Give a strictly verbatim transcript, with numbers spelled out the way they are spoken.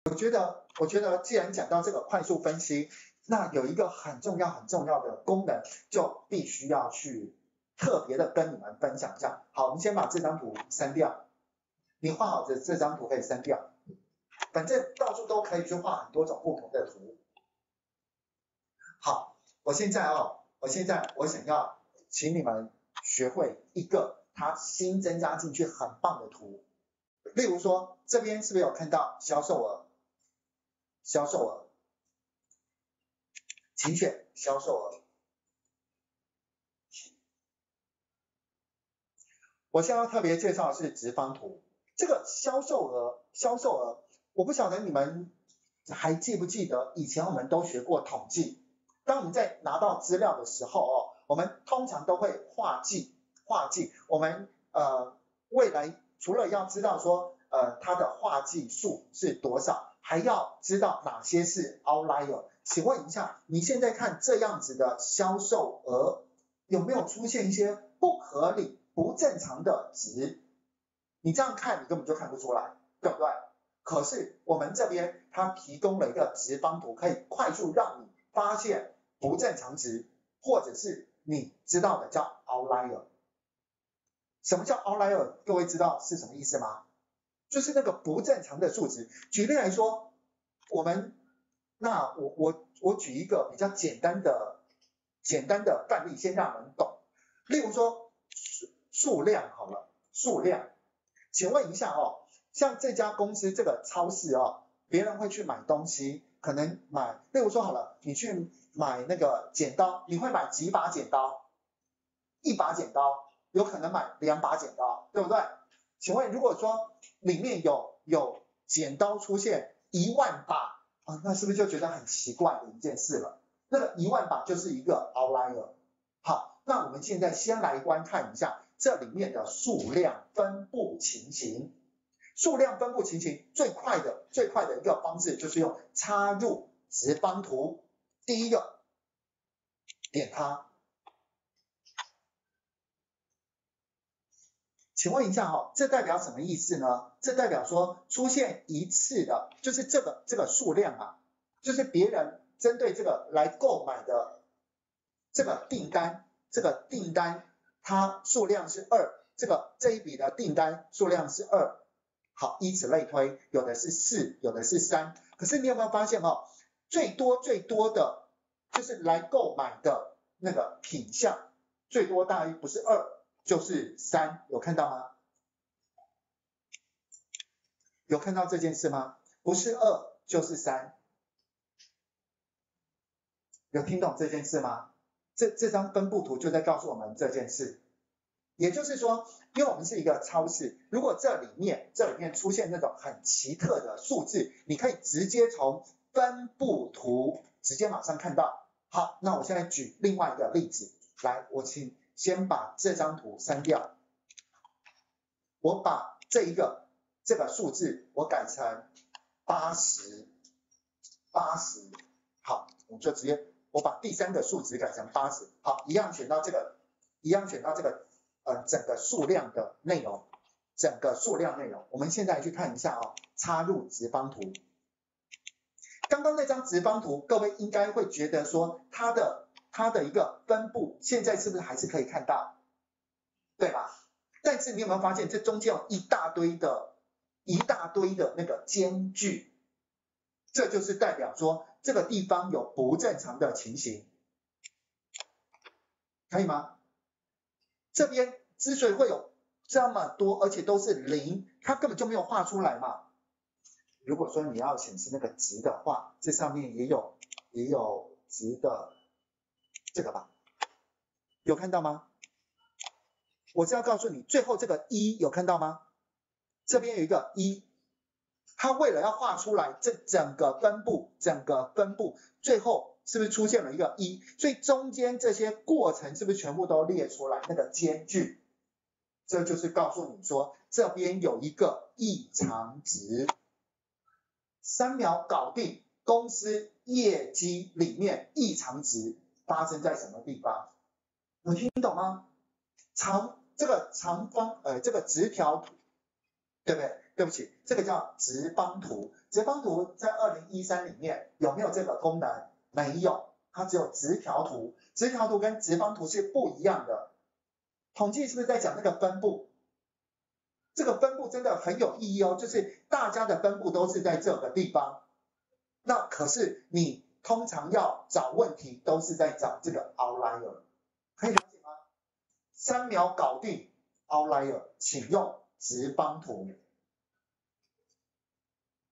我觉得，我觉得既然讲到这个快速分析，那有一个很重要很重要的功能，就必须要去特别的跟你们分享一下。好，我们先把这张图删掉，你画好的这张图可以删掉，反正到处都可以去画很多种不同的图。好，我现在哦，我现在我想要请你们学会一个它新增加进去很棒的图，例如说这边是不是有看到销售额？销售额，请选销售额。我现在要特别介绍的是直方图，这个销售额，销售额，我不晓得你们还记不记得，以前我们都学过统计，当我们在拿到资料的时候哦，我们通常都会划记，划记，我们呃未来除了要知道说呃它的划记数是多少，还要知道哪些是 outlier。请问一下，你现在看这样子的销售额，有没有出现一些不合理、不正常的值？你这样看，你根本就看不出来，对不对？可是我们这边它提供了一个直方图，可以快速让你发现不正常值，或者是你知道的叫 outlier。什么叫 outlier？ 各位知道是什么意思吗？就是那个不正常的数值。举例来说，我们那我我我举一个比较简单的简单的范例，先让人懂。例如说数数量好了，数量，请问一下哦，像这家公司这个超市哦，别人会去买东西，可能买，例如说好了，你去买那个剪刀，你会买几把剪刀？一把剪刀，有可能买两把剪刀，对不对？请问如果说里面有有剪刀出现一万把啊，那是不是就觉得很奇怪的一件事了？那个一万把就是一个 outlier。好，那我们现在先来观看一下这里面的数量分布情形。数量分布情形最快的最快的一个方式就是用插入直方图。第一个，点它。请问一下哈，这代表什么意思呢？这代表说出现一次的，就是这个这个数量啊，就是别人针对这个来购买的这个订单，这个订单它数量是二，这个这一笔的订单数量是二，好，以此类推，有的是四，有的是三。可是你有没有发现哦，最多最多的就是来购买的那个品项，最多大于不是二。就是三，有看到吗？有看到这件事吗？不是二就是三，有听懂这件事吗？这这张分布图就在告诉我们这件事。也就是说，因为我们是一个超市，如果这里面这里面出现那种很奇特的数字，你可以直接从分布图直接马上看到。好，那我现在举另外一个例子，来，我请先把这张图删掉，我把这一个这个数字我改成八十，八十，好，我就直接我把第三个数值改成八十，好，一样选到这个，一样选到这个呃整个数量的内容，整个数量内容，我们现在去看一下哦，插入直方图。刚刚那张直方图，各位应该会觉得说它的它的一个分布，现在是不是还是可以看到，对吧？但是你有没有发现，这中间有一大堆的一大堆的那个间距，这就是代表说这个地方有不正常的情形，可以吗？这边之所以会有这么多，而且都是零，它根本就没有画出来嘛。如果说你要显示那个值的话，这上面也有也有值的这个吧，有看到吗？我是要告诉你，最后这个一有看到吗？这边有一个一，它为了要画出来这整个分布，整个分布，最后是不是出现了一个一？所以中间这些过程是不是全部都列出来那个间距？这就是告诉你说，这边有一个异常值。三秒搞定，公司业绩里面异常值发生在什么地方？有听懂吗？长这个长方呃这个直条图，对不对？ 对不起，这个叫直方图。直方图在二零一三里面有没有这个功能？没有，它只有直条图。直条图跟直方图是不一样的。统计是不是在讲那个分布？这个分布真的很有意义哦，就是大家的分布都是在这个地方。那可是你通常要找问题都是在找这个 outlier， 可以了解吗？三秒搞定 outlier， 请用直方图。